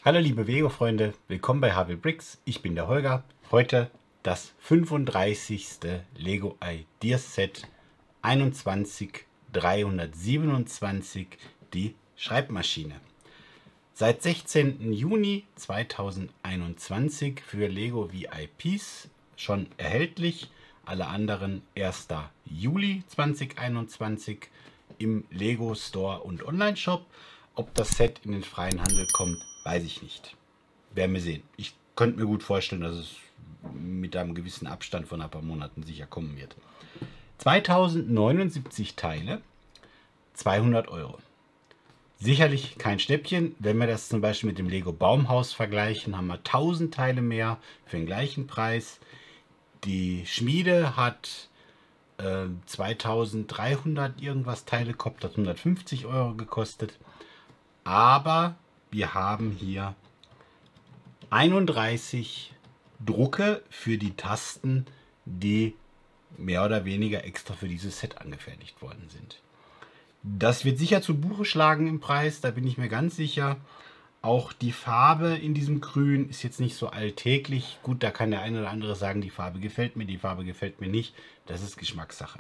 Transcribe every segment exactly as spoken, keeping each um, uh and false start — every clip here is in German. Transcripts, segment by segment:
Hallo liebe Lego-Freunde, willkommen bei H W Bricks. Ich bin der Holger. Heute das fünfunddreißigste Lego Ideas Set einundzwanzig dreihundertsiebenundzwanzig, die Schreibmaschine. Seit sechzehnten Juni zweitausendeinundzwanzig für Lego V I Ps schon erhältlich. Alle anderen ersten Juli zweitausendeinundzwanzig im Lego Store und Online-Shop. Ob das Set in den freien Handel kommt, weiß ich nicht. Werden wir sehen. Ich könnte mir gut vorstellen, dass es mit einem gewissen Abstand von ein paar Monaten sicher kommen wird. zweitausendneunundsiebzig Teile, zweihundert Euro. Sicherlich kein Schnäppchen. Wenn wir das zum Beispiel mit dem Lego Baumhaus vergleichen, haben wir tausend Teile mehr für den gleichen Preis. Die Schmiede hat äh, zweitausenddreihundert irgendwas Teile gehabt, hat hundertfünfzig Euro gekostet. Aber wir haben hier einunddreißig Drucke für die Tasten, die mehr oder weniger extra für dieses Set angefertigt worden sind. Das wird sicher zu Buche schlagen im Preis, da bin ich mir ganz sicher. Auch die Farbe in diesem Grün ist jetzt nicht so alltäglich. Gut, da kann der eine oder andere sagen, die Farbe gefällt mir, die Farbe gefällt mir nicht. Das ist Geschmackssache.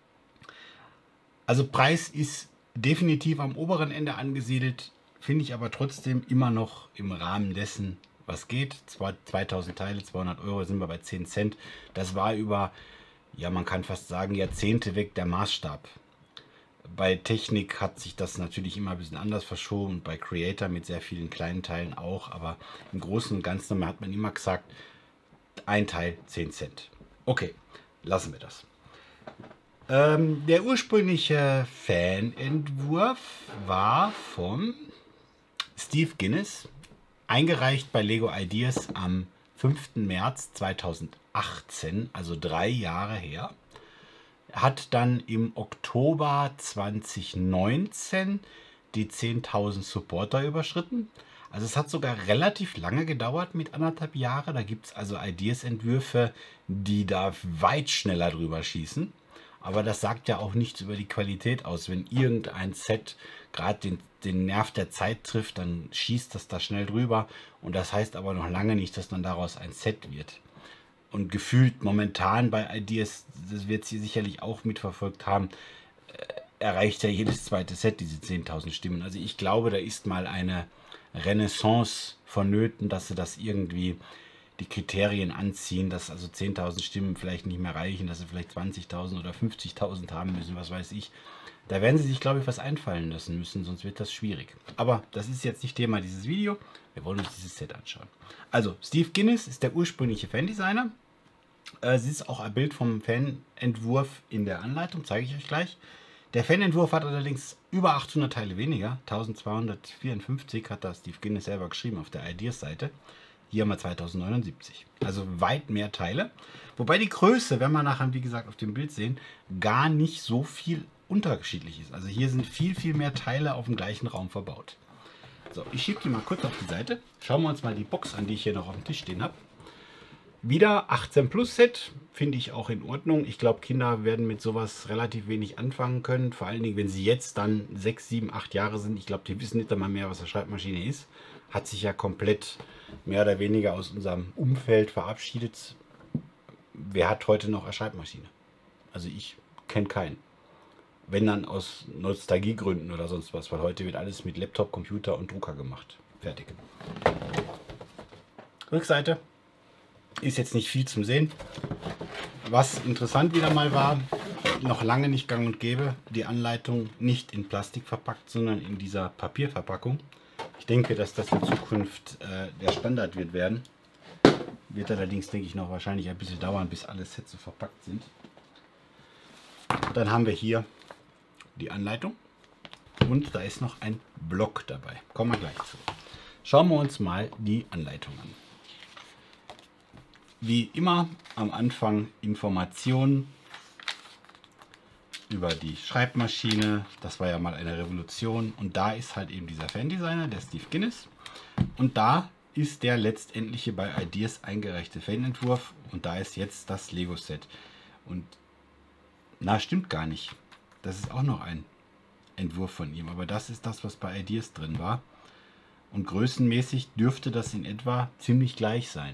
Also Preis ist definitiv am oberen Ende angesiedelt, finde ich aber trotzdem immer noch im Rahmen dessen, was geht. zweitausend Teile, zweihundert Euro, sind wir bei zehn Cent. Das war über, ja man kann fast sagen, Jahrzehnte weg der Maßstab. Bei Technik hat sich das natürlich immer ein bisschen anders verschoben, bei Creator mit sehr vielen kleinen Teilen auch, aber im Großen und Ganzen hat man immer gesagt, ein Teil zehn Cent. Okay, lassen wir das. Ähm, der ursprüngliche Fanentwurf war von Steve Guinness, eingereicht bei Lego Ideas am fünften März zweitausendachtzehn, also drei Jahre her. Hat dann im Oktober zweitausendneunzehn die zehntausend Supporter überschritten. Also es hat sogar relativ lange gedauert mit anderthalb Jahren. Da gibt es also Ideas-Entwürfe, die da weit schneller drüber schießen. Aber das sagt ja auch nichts über die Qualität aus. Wenn irgendein Set gerade den, den Nerv der Zeit trifft, dann schießt das da schnell drüber. Und das heißt aber noch lange nicht, dass dann daraus ein Set wird. Und gefühlt momentan bei Ideas, das wird Sie sicherlich auch mitverfolgt haben, erreicht ja jedes zweite Set diese zehntausend Stimmen. Also ich glaube, da ist mal eine Renaissance vonnöten, dass sie das irgendwie die Kriterien anziehen, dass also zehntausend Stimmen vielleicht nicht mehr reichen, dass sie vielleicht zwanzigtausend oder fünfzigtausend haben müssen, was weiß ich. Da werden sie sich, glaube ich, was einfallen lassen müssen, sonst wird das schwierig. Aber das ist jetzt nicht Thema dieses Video. Wir wollen uns dieses Set anschauen. Also, Steve Guinness ist der ursprüngliche Fandesigner. Es ist auch ein Bild vom Fanentwurf in der Anleitung, zeige ich euch gleich. Der Fanentwurf hat allerdings über achthundert Teile weniger. eintausendzweihundertvierundfünfzig hat da Steve Guinness selber geschrieben auf der Ideas-Seite. Hier haben wir zweitausendneunundsiebzig. Also weit mehr Teile. Wobei die Größe, wenn wir nachher, wie gesagt, auf dem Bild sehen, gar nicht so viel unterschiedlich ist. Also hier sind viel, viel mehr Teile auf dem gleichen Raum verbaut. So, ich schiebe die mal kurz auf die Seite. Schauen wir uns mal die Box an, die ich hier noch auf dem Tisch stehen habe. Wieder achtzehn Plus Set, finde ich auch in Ordnung. Ich glaube, Kinder werden mit sowas relativ wenig anfangen können. Vor allen Dingen, wenn sie jetzt dann sechs, sieben, acht Jahre sind. Ich glaube, die wissen nicht einmal mehr, was eine Schreibmaschine ist. Hat sich ja komplett mehr oder weniger aus unserem Umfeld verabschiedet. Wer hat heute noch eine Schreibmaschine? Also ich kenne keinen. Wenn dann aus Nostalgiegründen oder sonst was, weil heute wird alles mit Laptop, Computer und Drucker gemacht. Fertig. Rückseite ist jetzt nicht viel zum Sehen. Was interessant wieder mal war, noch lange nicht gang und gäbe, die Anleitung nicht in Plastik verpackt, sondern in dieser Papierverpackung. Ich denke, dass das in Zukunft äh, der Standard wird werden. Wird allerdings, denke ich, noch wahrscheinlich ein bisschen dauern, bis alle Sets so verpackt sind. Dann haben wir hier die Anleitung und da ist noch ein Block dabei. Kommen wir gleich zu. Schauen wir uns mal die Anleitung an. Wie immer am Anfang Informationen über die Schreibmaschine. Das war ja mal eine Revolution. Und da ist halt eben dieser Fandesigner, der Steve Guinness. Und da ist der letztendliche bei Ideas eingereichte Fanentwurf. Und da ist jetzt das Lego-Set. Und na, stimmt gar nicht. Das ist auch noch ein Entwurf von ihm. Aber das ist das, was bei Ideas drin war. Und größenmäßig dürfte das in etwa ziemlich gleich sein.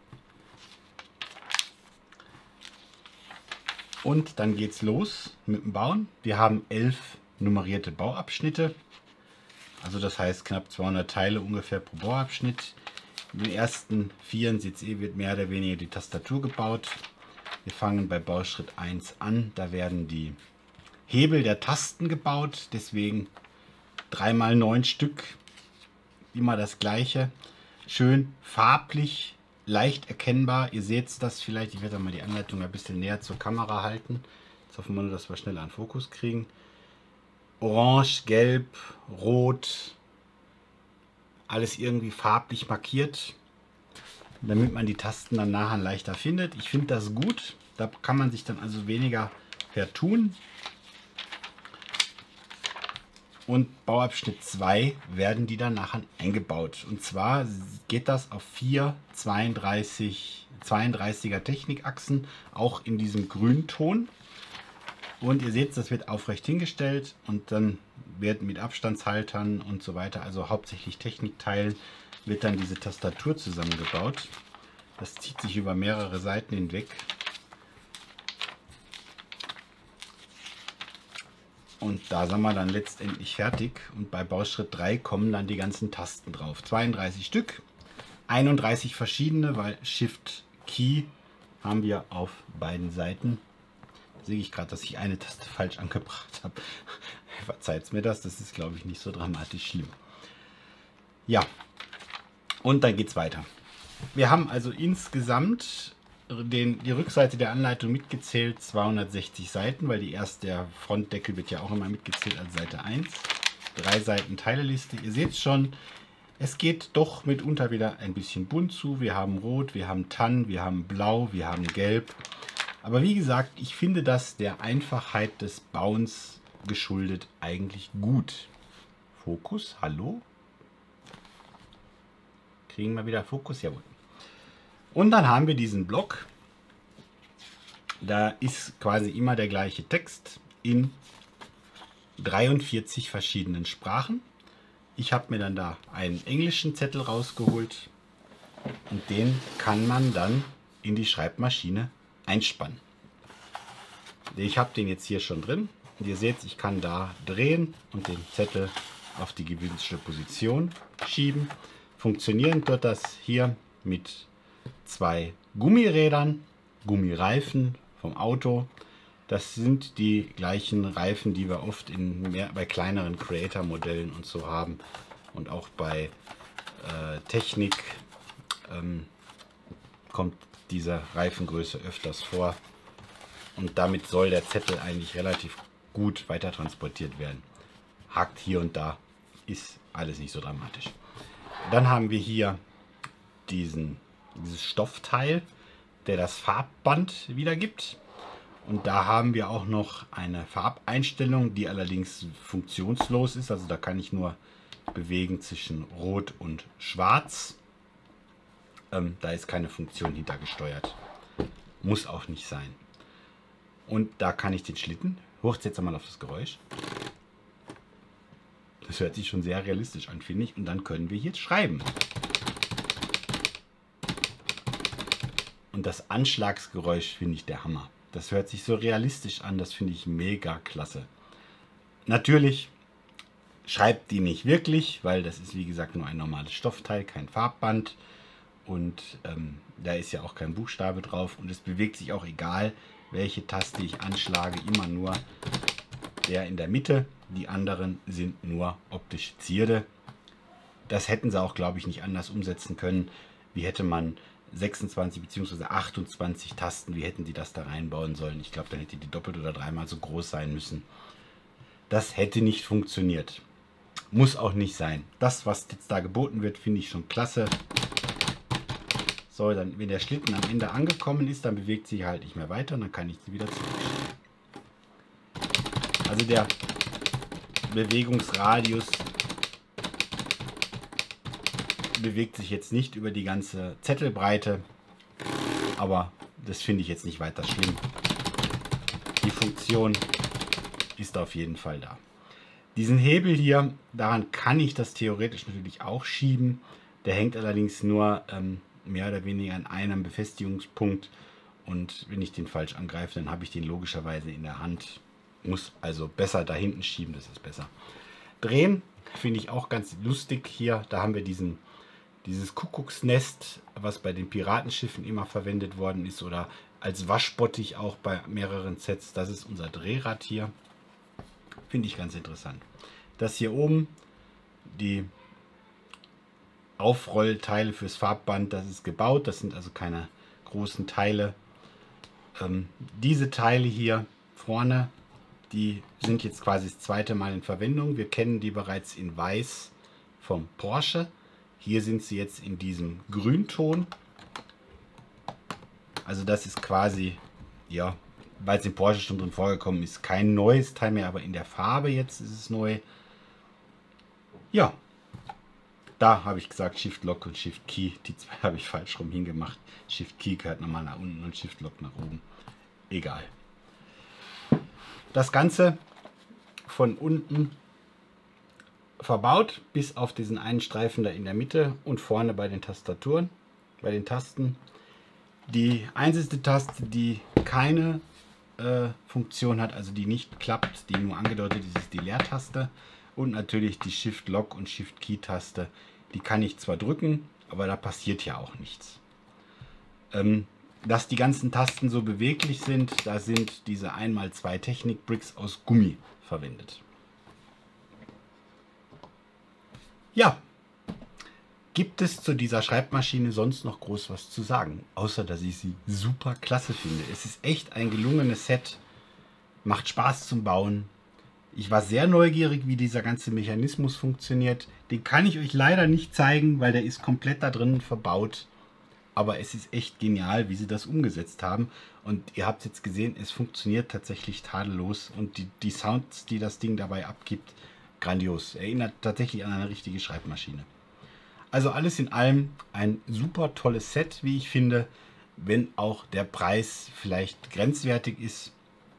Und dann geht's los mit dem Bauen. Wir haben elf nummerierte Bauabschnitte. Also das heißt knapp zweihundert Teile ungefähr pro Bauabschnitt. In den ersten vier seht ihr, wird mehr oder weniger die Tastatur gebaut. Wir fangen bei Bauschritt eins an. Da werden die Hebel der Tasten gebaut. Deswegen drei mal neun Stück. Immer das gleiche. Schön farblich, leicht erkennbar. Ihr seht das vielleicht. Ich werde mal die Anleitung ein bisschen näher zur Kamera halten. Jetzt hoffen wir nur, dass wir schneller einen Fokus kriegen. Orange, Gelb, Rot. Alles irgendwie farblich markiert, damit man die Tasten dann nachher leichter findet. Ich finde das gut. Da kann man sich dann also weniger vertun. Und Bauabschnitt zwei werden die dann nachher eingebaut. Und zwar geht das auf vier zweiunddreißiger Technikachsen, auch in diesem Grünton. Und ihr seht, das wird aufrecht hingestellt und dann wird mit Abstandshaltern und so weiter, also hauptsächlich Technikteilen, wird dann diese Tastatur zusammengebaut. Das zieht sich über mehrere Seiten hinweg. Und da sind wir dann letztendlich fertig. Und bei Bauschritt drei kommen dann die ganzen Tasten drauf. zweiunddreißig Stück, einunddreißig verschiedene, weil Shift Key haben wir auf beiden Seiten. Sehe ich gerade, dass ich eine Taste falsch angebracht habe. Verzeiht mir das, das ist glaube ich nicht so dramatisch schlimm. Ja, und dann geht es weiter. Wir haben also insgesamt den, die Rückseite der Anleitung mitgezählt, zweihundertsechzig Seiten, weil die erste, der Frontdeckel wird ja auch immer mitgezählt als Seite eins. Drei Seiten Teileliste. Ihr seht schon, es geht doch mitunter wieder ein bisschen bunt zu. Wir haben Rot, wir haben Tann, wir haben Blau, wir haben Gelb. Aber wie gesagt, ich finde das der Einfachheit des Bauens geschuldet eigentlich gut. Fokus, hallo? Kriegen wir wieder Fokus? Jawohl. Und dann haben wir diesen Block. Da ist quasi immer der gleiche Text in dreiundvierzig verschiedenen Sprachen. Ich habe mir dann da einen englischen Zettel rausgeholt und den kann man dann in die Schreibmaschine einspannen. Ich habe den jetzt hier schon drin und ihr seht, ich kann da drehen und den Zettel auf die gewünschte Position schieben. Funktionieren wird das hier mit zwei Gummirädern, Gummireifen vom Auto. Das sind die gleichen Reifen, die wir oft in mehr, bei kleineren Creator-Modellen und so haben und auch bei äh, Technik ähm, kommt diese Reifengröße öfters vor. Und damit soll der Zettel eigentlich relativ gut weiter transportiert werden. Hakt hier und da, ist alles nicht so dramatisch. Dann haben wir hier diesen, dieses Stoffteil, der das Farbband wiedergibt. Und da haben wir auch noch eine Farbeinstellung, die allerdings funktionslos ist. Also da kann ich nur bewegen zwischen Rot und Schwarz. Ähm, da ist keine Funktion hintergesteuert. Muss auch nicht sein. Und da kann ich den Schlitten, hoch jetzt einmal auf das Geräusch. Das hört sich schon sehr realistisch an, finde ich. Und dann können wir jetzt schreiben. Und das Anschlagsgeräusch finde ich der Hammer. Das hört sich so realistisch an, das finde ich mega klasse. Natürlich schreibt die nicht wirklich, weil das ist wie gesagt nur ein normales Stoffteil, kein Farbband. Und ähm, da ist ja auch kein Buchstabe drauf. Und es bewegt sich auch egal, welche Taste ich anschlage, immer nur der in der Mitte. Die anderen sind nur optische Zierde. Das hätten sie auch, glaube ich, nicht anders umsetzen können. Wie hätte man sechsundzwanzig bzw. achtundzwanzig Tasten, wie hätten die das da reinbauen sollen? Ich glaube, dann hätte die doppelt oder dreimal so groß sein müssen. Das hätte nicht funktioniert. Muss auch nicht sein. Das, was jetzt da geboten wird, finde ich schon klasse. So, dann, wenn der Schlitten am Ende angekommen ist, dann bewegt sich halt nicht mehr weiter und dann kann ich sie wieder zurückschieben. Also der Bewegungsradius bewegt sich jetzt nicht über die ganze Zettelbreite, aber das finde ich jetzt nicht weiter schlimm. Die Funktion ist auf jeden Fall da. Diesen Hebel hier, daran kann ich das theoretisch natürlich auch schieben. Der hängt allerdings nur ähm, mehr oder weniger an einem Befestigungspunkt. Und wenn ich den falsch angreife, dann habe ich den logischerweise in der Hand. Muss also besser da hinten schieben, das ist besser. Drehen finde ich auch ganz lustig hier. Da haben wir diesen, dieses Kuckucksnest, was bei den Piratenschiffen immer verwendet worden ist. Oder als Waschbottich auch bei mehreren Sets. Das ist unser Drehrad hier. Finde ich ganz interessant. Das hier oben, die Aufrollteile fürs Farbband, das ist gebaut. Das sind also keine großen Teile. Ähm, diese Teile hier vorne, die sind jetzt quasi das zweite Mal in Verwendung. Wir kennen die bereits in Weiß vom Porsche. Hier sind sie jetzt in diesem Grünton. Also das ist quasi, ja, weil es im Porsche schon drin vorgekommen ist, kein neues Teil mehr, aber in der Farbe jetzt ist es neu. Ja, da habe ich gesagt Shift Lock und Shift Key. Die zwei habe ich falsch rum hingemacht. Shift Key gehört nochmal nach unten und Shift Lock nach oben. Egal. Das Ganze von unten verbaut, bis auf diesen einen Streifen da in der Mitte und vorne bei den Tastaturen, bei den Tasten. Die einzige Taste, die keine äh, Funktion hat, also die nicht klappt, die nur angedeutet ist, ist die Leertaste. Und natürlich die Shift Lock und Shift Key Taste. Die kann ich zwar drücken, aber da passiert ja auch nichts. Ähm, dass die ganzen Tasten so beweglich sind, da sind diese eins mal zwei Technik Bricks aus Gummi verwendet. Ja, gibt es zu dieser Schreibmaschine sonst noch groß was zu sagen? Außer, dass ich sie super klasse finde. Es ist echt ein gelungenes Set. Macht Spaß zum Bauen. Ich war sehr neugierig, wie dieser ganze Mechanismus funktioniert. Den kann ich euch leider nicht zeigen, weil der ist komplett da drin verbaut. Aber es ist echt genial, wie sie das umgesetzt haben. Und ihr habt jetzt gesehen, es funktioniert tatsächlich tadellos. Und die, die Sounds, die das Ding dabei abgibt, grandios. Erinnert tatsächlich an eine richtige Schreibmaschine. Also alles in allem ein super tolles Set, wie ich finde. Wenn auch der Preis vielleicht grenzwertig ist.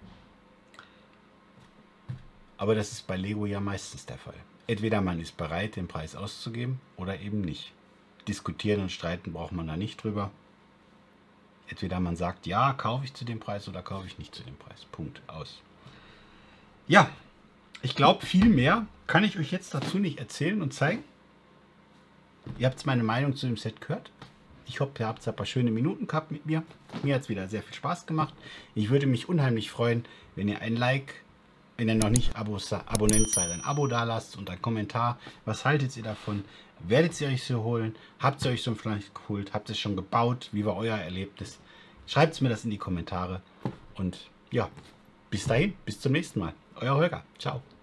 Aber das ist bei Lego ja meistens der Fall. Entweder man ist bereit, den Preis auszugeben oder eben nicht. Diskutieren und streiten braucht man da nicht drüber. Entweder man sagt, ja, kaufe ich zu dem Preis oder kaufe ich nicht zu dem Preis. Punkt, aus. Ja, ich glaube, viel mehr kann ich euch jetzt dazu nicht erzählen und zeigen. Ihr habt meine Meinung zu dem Set gehört. Ich hoffe, ihr habt ein paar schöne Minuten gehabt mit mir. Mir hat es wieder sehr viel Spaß gemacht. Ich würde mich unheimlich freuen, wenn ihr ein Like, wenn ihr noch nicht Abos, Abonnent seid, ein Abo da lasst und ein Kommentar. Was haltet ihr davon? Werdet ihr euch so holen? Habt ihr euch so vielleicht geholt? Habt ihr es schon gebaut? Wie war euer Erlebnis? Schreibt mir das in die Kommentare. Und ja, bis dahin, bis zum nächsten Mal. Euer Holger. Ciao.